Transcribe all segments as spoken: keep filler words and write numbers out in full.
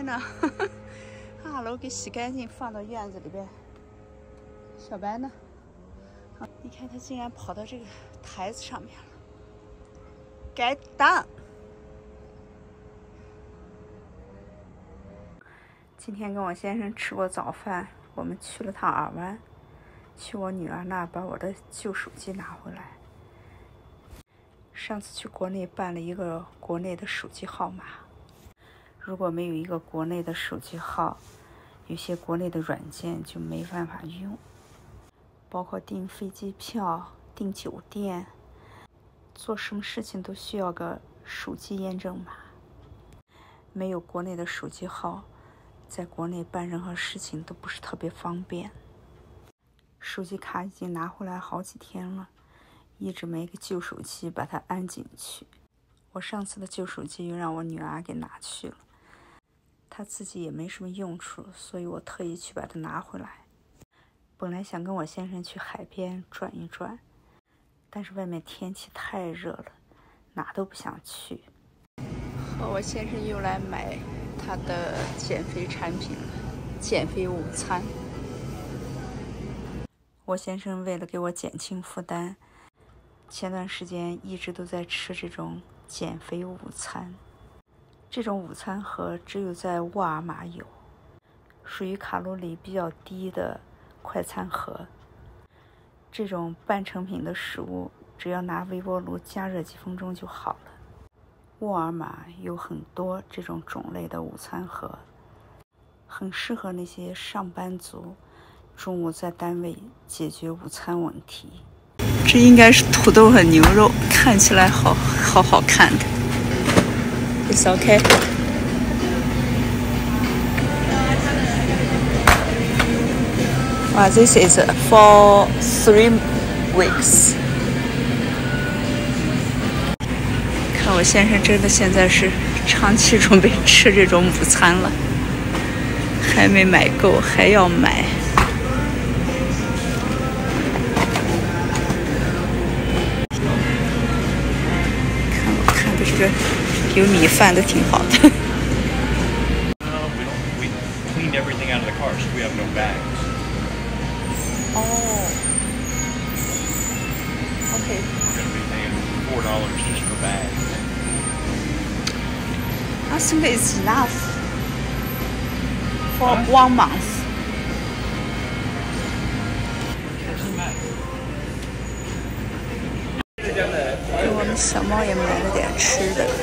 天哪！二楼给洗干净，放到院子里边。小白呢？啊，你看它竟然跑到这个台子上面了。Get down！ 今天跟我先生吃过早饭，我们去了趟尔湾，去我女儿那儿把我的旧手机拿回来。上次去国内办了一个国内的手机号码，如果没有一个国内的手机号，有些国内的软件就没办法用，包括订飞机票、订酒店，做什么事情都需要个手机验证码。没有国内的手机号，在国内办任何事情都不是特别方便。手机卡已经拿回来好几天了，一直没个旧手机把它安进去。我上次的旧手机又让我女儿给拿去了，她自己也没什么用处，所以我特意去把它拿回来。本来想跟我先生去海边转一转，但是外面天气太热了，哪都不想去。和我先生又来买他的减肥产品了，减肥午餐。我先生为了给我减轻负担，前段时间一直都在吃这种减肥午餐。这种午餐盒只有在沃尔玛有，属于卡路里比较低的快餐盒。这种半成品的食物只要拿微波炉加热几分钟就好了。沃尔玛有很多这种种类的午餐盒，很适合那些上班族中午在单位解决午餐问题。这应该是土豆和牛肉，看起来好好好看的。It's okay. Wow, this is for three weeks. 看我先生真的现在是长期准备吃这种午餐了，还没买够，还要买。看我看的这个有米饭都挺好的。哦 ，OK。 Four dollars just for bags. I think it's enough for huh? one month. Doesn't matter. 给我们小猫也买了点吃的。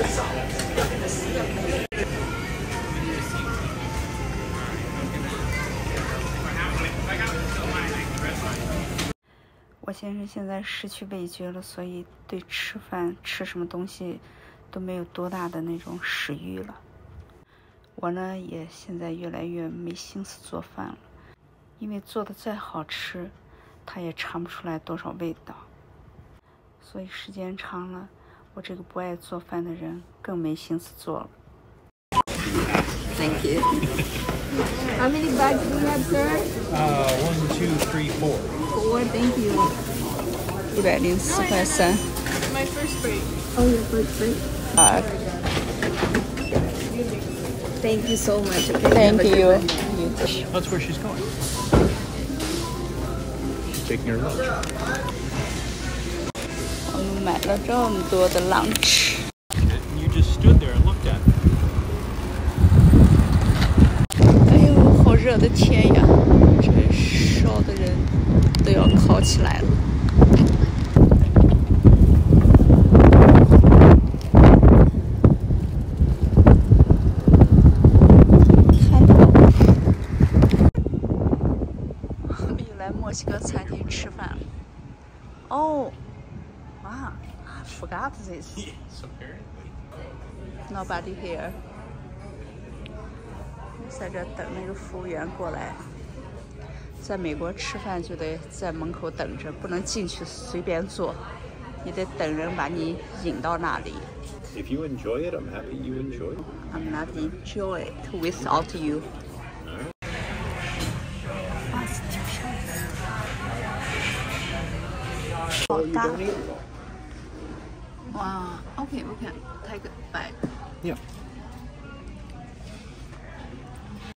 我先生现在失去味觉了，所以对吃饭吃什么东西都没有多大的那种食欲了。我呢也现在越来越没心思做饭了，因为做的再好吃，他也尝不出来多少味道。所以时间长了，我这个不爱做饭的人更没心思做了。Thank you. How many bags do you have, sir? Uh, one, two, three, four. Four, thank you. 一百零四块三。 My first break. Oh, your first break. 啊。 Thank you so much. Okay, Thank you. That's where she's going. She's taking her lunch. 我们买了这么多的 lunch. You just stood there and looked at it. 哎呦，好热的天呀！这烧的人都要烤起来了。看到我们又来墨西哥餐厅吃饭了。哦，哇 I forgot this. Yes, apparently. Nobody here. 在这等那个服务员过来。在美国吃饭就得在门口等着，不能进去随便坐，你得等人把你引到那里。 If you enjoy it, I'm happy you enjoy it. I'm not enjoy it without you. 好大！哇 ，OK OK，take a bite. Yeah.